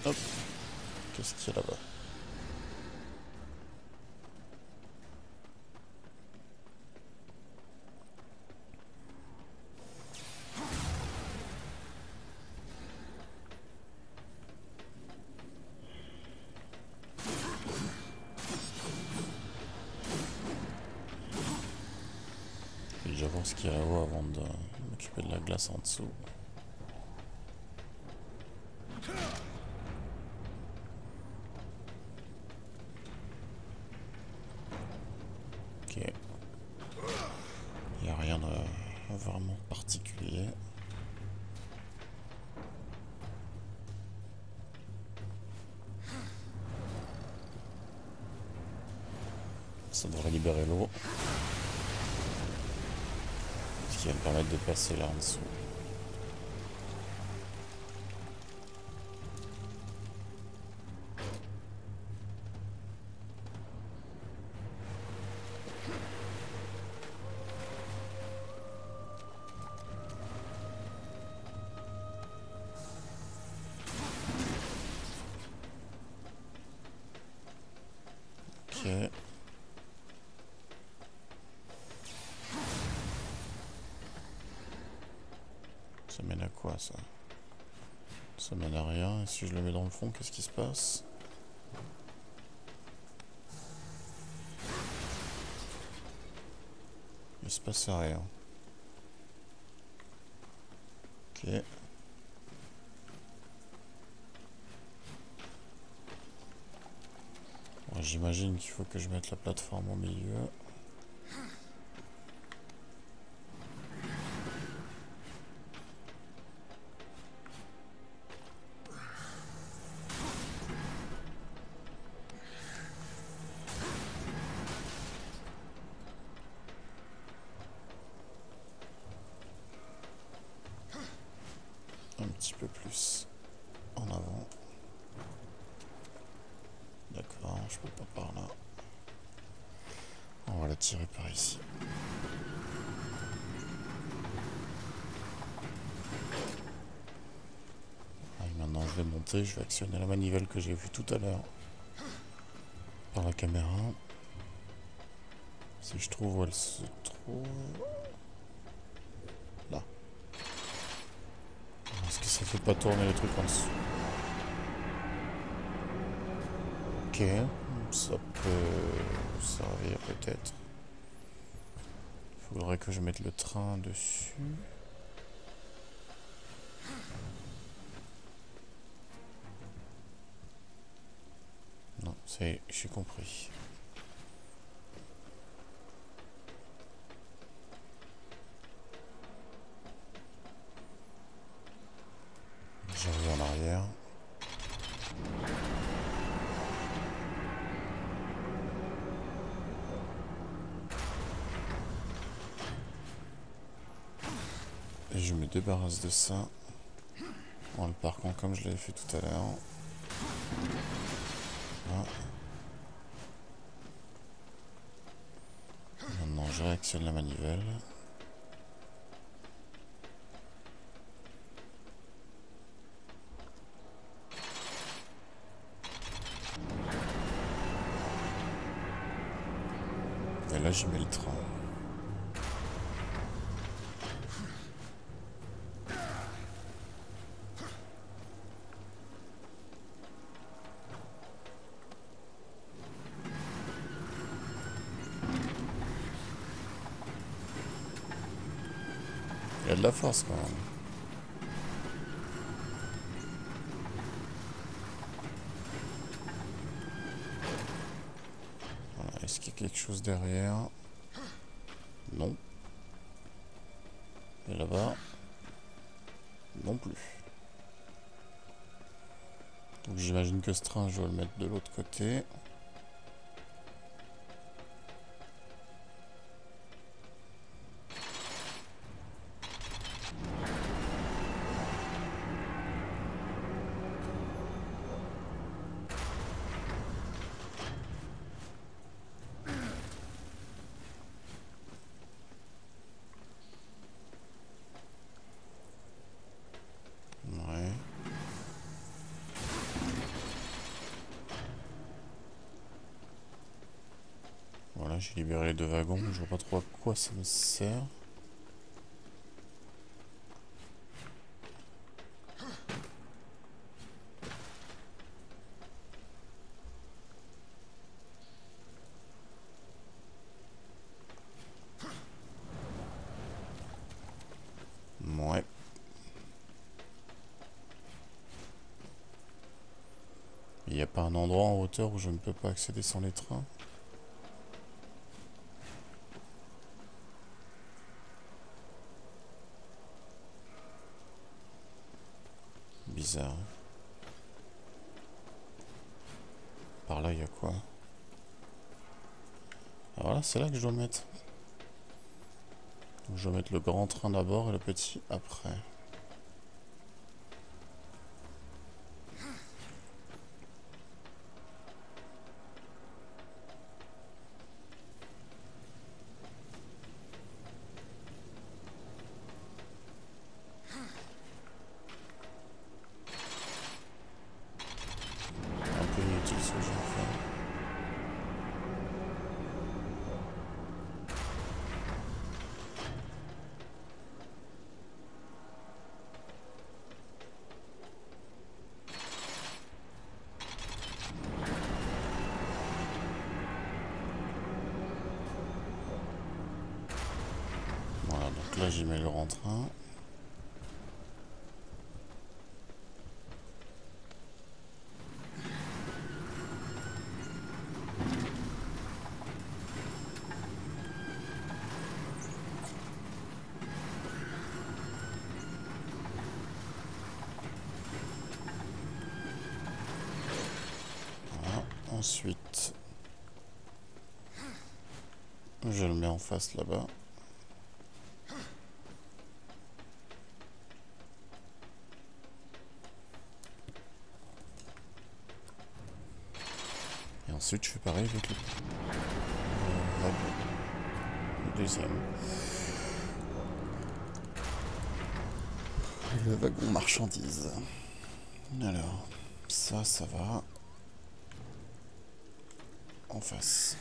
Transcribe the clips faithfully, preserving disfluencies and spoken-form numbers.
Hop. Qu'est-ce qu'il y a là-bas? Je vais déjà voir ce qu'il y a là-haut avant de m'occuper de la glace en dessous. Ok. Il n'y a rien de vraiment particulier. Ça devrait libérer l'eau. Ce qui va me permettre de passer là en dessous. Ok. Ça mène à quoi ça? Ça mène à rien. Et si je le mets dans le fond, qu'est-ce qui se passe? Il se passe rien. Ok. Bon, j'imagine qu'il faut que je mette la plateforme au milieu. Un petit peu plus en avant. D'accord, je peux pas par là. On va la tirer par ici. Et maintenant je vais monter, je vais actionner la manivelle que j'ai vue tout à l'heure par la caméra. Si je trouve où elle se trouve... Là. Est-ce que ça fait pas tourner les trucs en dessous? Ok, ça peut servir peut-être. Il faudrait que je mette le train dessus. Non, c'est, j'ai compris. Je reviens en arrière. Et je me débarrasse de ça en le parquant comme je l'avais fait tout à l'heure. Voilà. Maintenant je réactionne la manivelle. Et là j'y mets le train. Il y a de la force quand même. Voilà. Est-ce qu'il y a quelque chose derrière? Non. Et là-bas? Non plus. Donc j'imagine que ce train, je dois le mettre de l'autre côté. Ouais. j'ai libéré les deux wagons, je vois pas trop à quoi ça me sert. Ouais. Il n'y a pas un endroit en hauteur où je ne peux pas accéder sans les trains? Bizarre. Par là, il y a quoi? Alors là, c'est là que je dois mettre. Donc, je dois mettre le grand train d'abord et le petit après. Un peu inutile ce que je viens de faire. Voilà, donc là j'y mets le grand train. Voilà, ensuite je le mets en face là-bas. Et ensuite je fais pareil avec le, le wagon. Le deuxième. Le wagon marchandise. Alors, ça, ça va en face.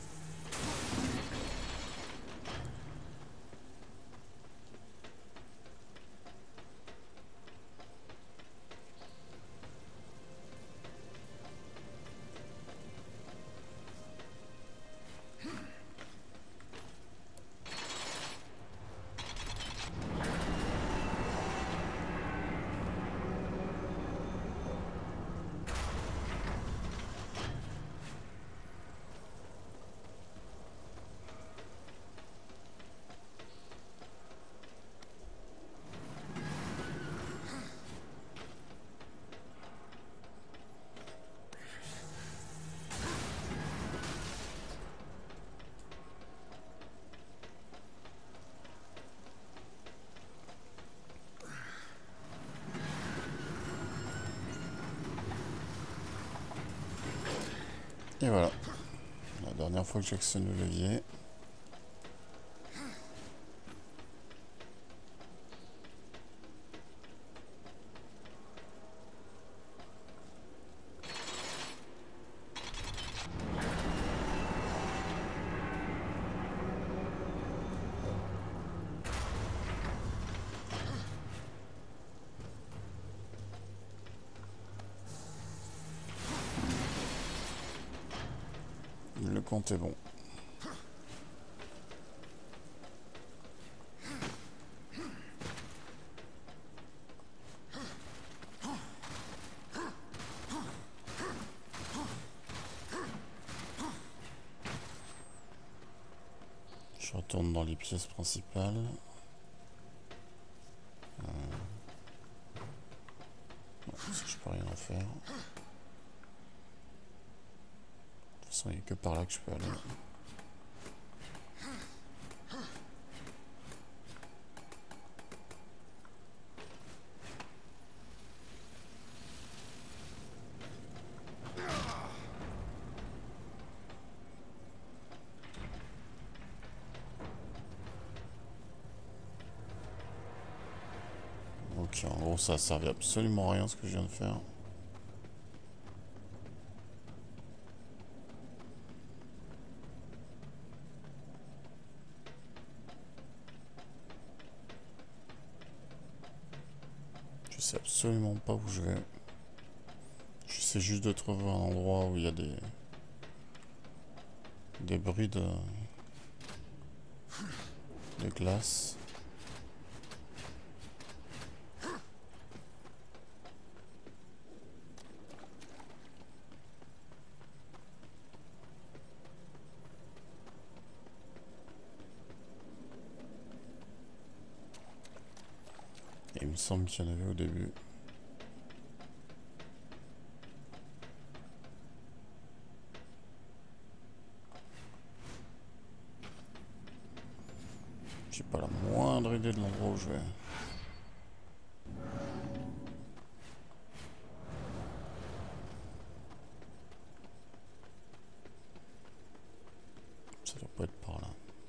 Et voilà. La dernière fois que j'actionne le levier. Le compte est bon. Je retourne dans les pièces principales. Euh... Bon, ça, je peux rien en faire. De toute façon, il n'y a que par là que je peux aller. Ok, en gros, ça a servi absolument à rien ce que je viens de faire. Je sais absolument pas où je vais. J'essaie juste de trouver un endroit où il y a des... des bruits de... de glace. Et il me semble qu'il y en avait au début. J'ai pas la moindre idée de l'endroit où je vais. Ça doit pas être par là.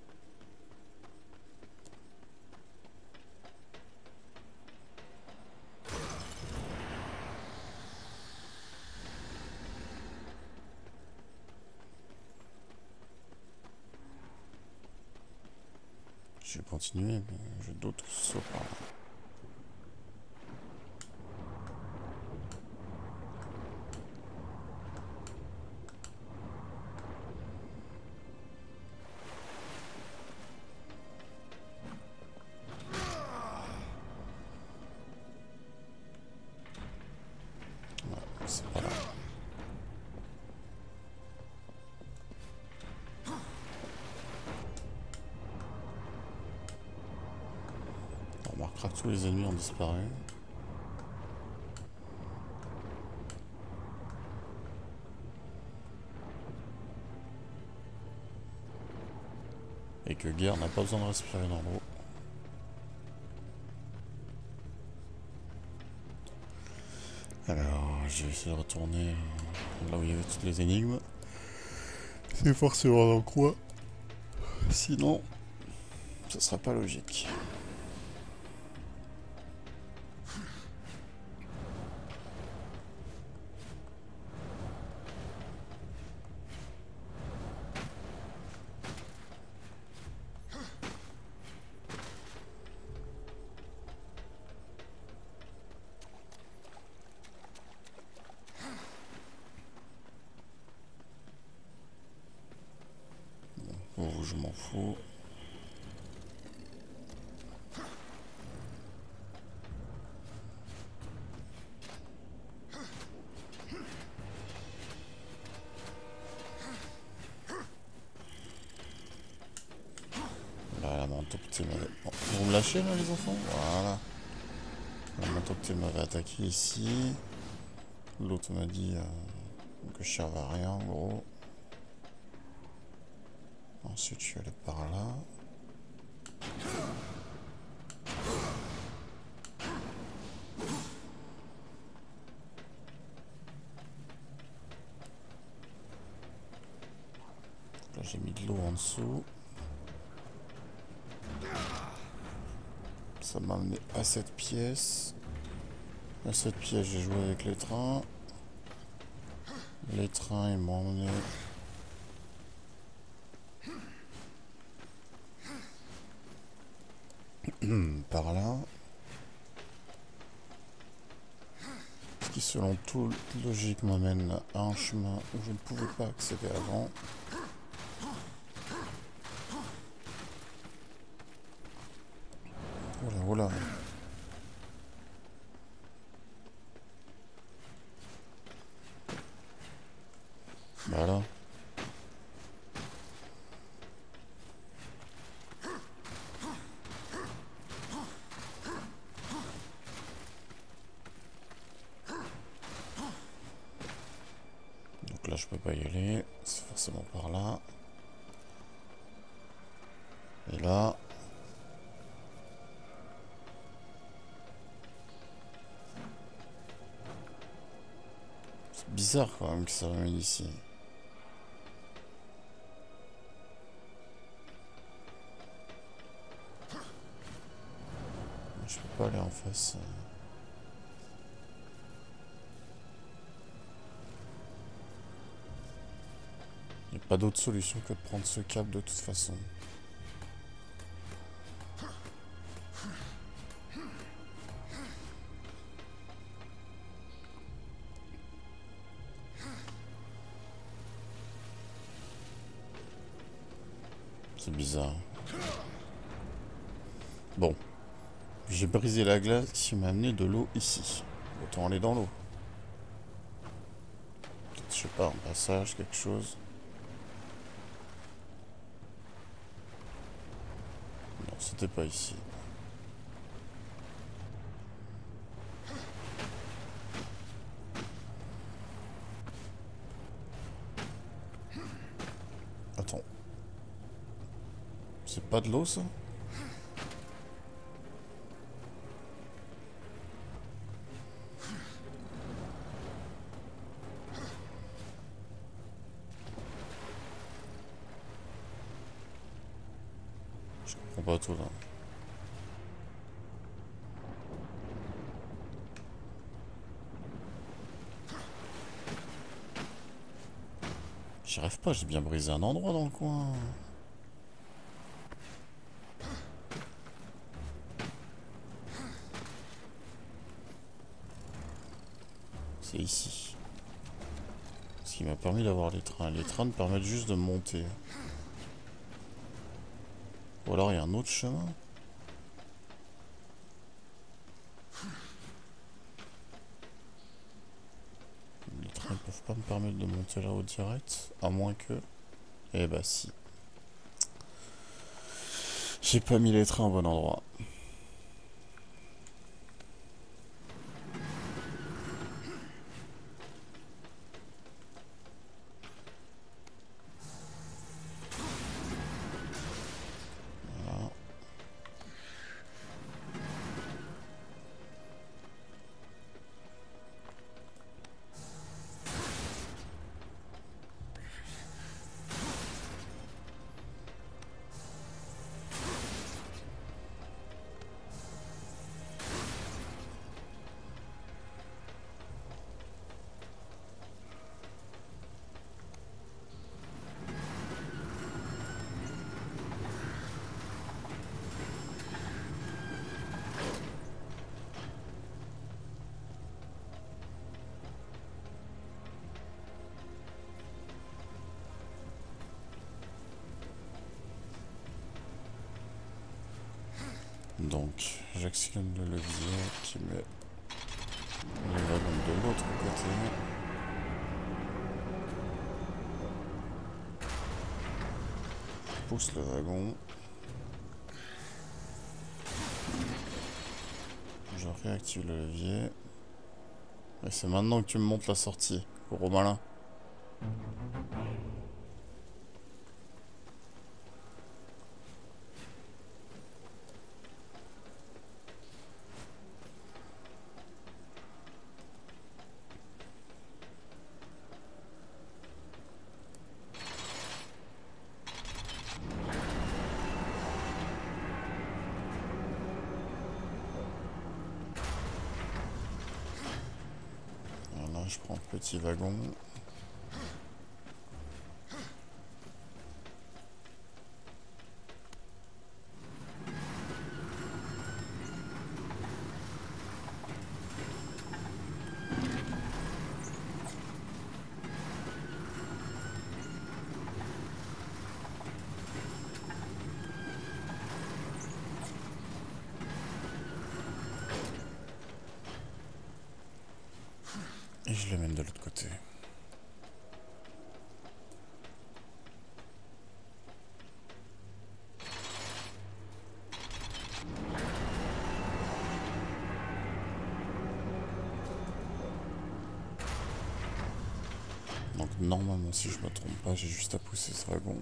Je vais continuer, mais je doute que ce soit par là. Ouais, c'est pas là. On remarquera que tous les ennemis ont disparu. Et que Guerre n'a pas besoin de respirer dans l'eau. Alors, je vais essayer de retourner là où il y avait toutes les énigmes. C'est forcément dans le coin. Sinon, ce sera pas logique. Oh, je m'en fous. Là, la manteau petit m'avait... Bon, vous me lâchez là les enfants? Voilà. La manteau petit m'avait attaqué ici. L'autre m'a dit euh, que je servais à rien en gros. Ensuite je suis allé par là. Là j'ai mis de l'eau en dessous. Ça m'a amené à cette pièce. À cette pièce j'ai joué avec les trains. Les trains ils m'ont emmené par là. Ce qui selon toute logique m'amène à un chemin où je ne pouvais pas accéder avant. Voilà, voilà. Voilà. Donc là je peux pas y aller, c'est forcément par là. Et là... C'est bizarre quand même que ça ramène ici. Je peux pas aller en face. Il n'y a pas d'autre solution que de prendre ce câble de toute façon. C'est bizarre. Bon. J'ai brisé la glace qui m'a amené de l'eau ici. Autant aller dans l'eau. Peut-être, je sais pas, un passage, quelque chose. Non, c'était pas ici. Attends. C'est pas de l'eau, ça? Je comprends pas tout, là. J'y arrive pas, j'ai bien brisé un endroit dans le coin. C'est ici. Ce qui m'a permis d'avoir les trains. Les trains me permettent juste de monter. Ou alors il y a un autre chemin. Les trains ne peuvent pas me permettre de monter là-haut direct. À moins que... Eh bah si. J'ai pas mis les trains au bon endroit. Voilà. Donc, j'actionne le levier qui met les wagons de l'autre côté. Je pousse le wagon. Je réactive le levier. Et c'est maintenant que tu me montres la sortie, gros malin. Voilà, je prends le petit wagon. Et je l'amène de l'autre côté. Donc normalement, si je me trompe pas, j'ai juste à pousser ce wagon.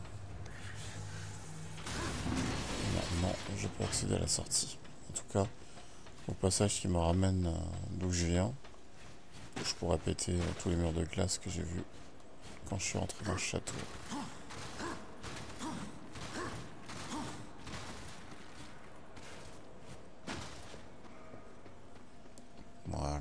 Maintenant, je peux accéder à la sortie. En tout cas, au passage qui me ramène euh, d'où je viens. Je pourrais péter euh, tous les murs de glace que j'ai vus quand je suis rentré dans le château. Voilà.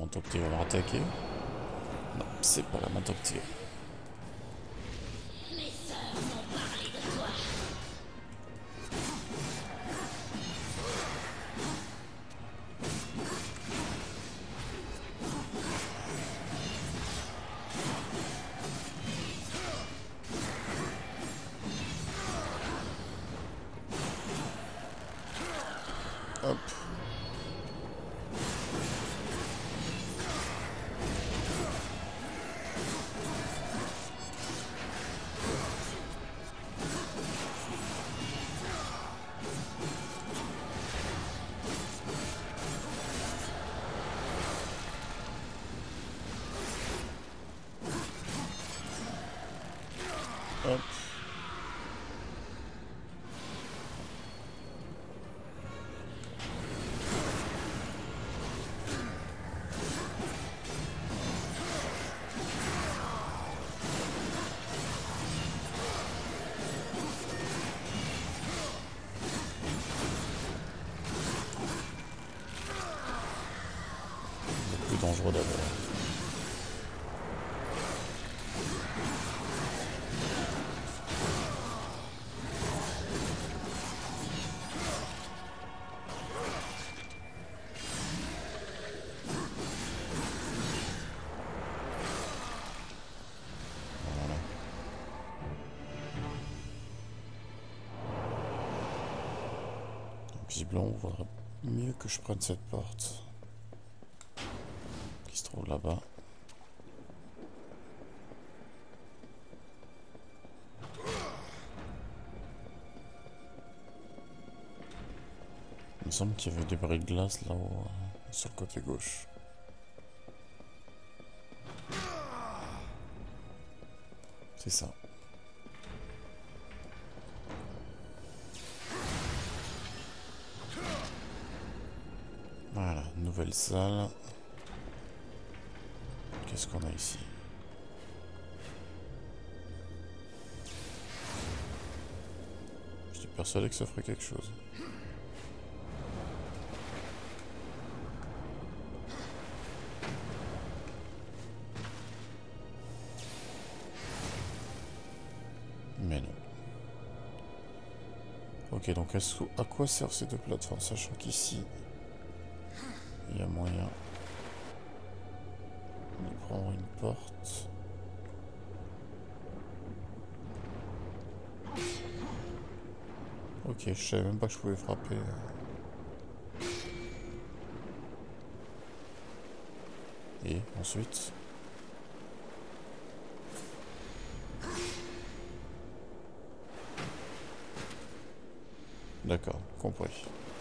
manteau petit va me rattaquer. Non, c'est pas la manteau petit. Hop. Hop. C'est plus dangereux d'abord. Visiblement, on voudrait mieux que je prenne cette porte qui se trouve là-bas. Il me semble qu'il y avait des bris de glace là-haut, euh, sur le côté gauche. C'est ça. Voilà, nouvelle salle. Qu'est-ce qu'on a ici? J'étais persuadé que ça ferait quelque chose. Mais non. Ok, donc à quoi servent ces deux plateformes? Sachant qu'ici, il y a moyen de prendre une porte. Ok, je savais même pas que je pouvais frapper. Et ensuite... D'accord, compris.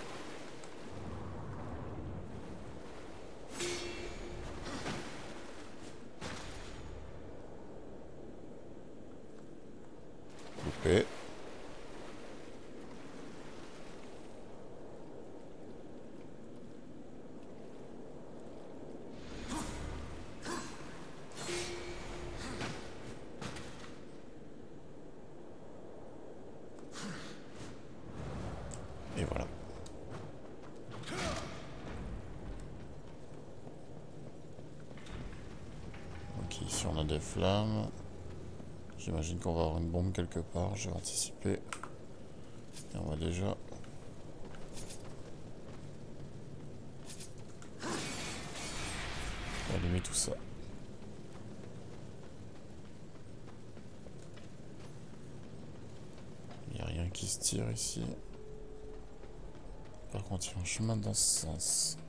Loupé. Et voilà. Ok, ici on a des flammes. J'imagine qu'on va avoir une bombe quelque part, j'ai anticipé. Et on va déjà... allumer tout ça. Il n'y a rien qui se tire ici. Par contre, il y a un chemin dans ce sens.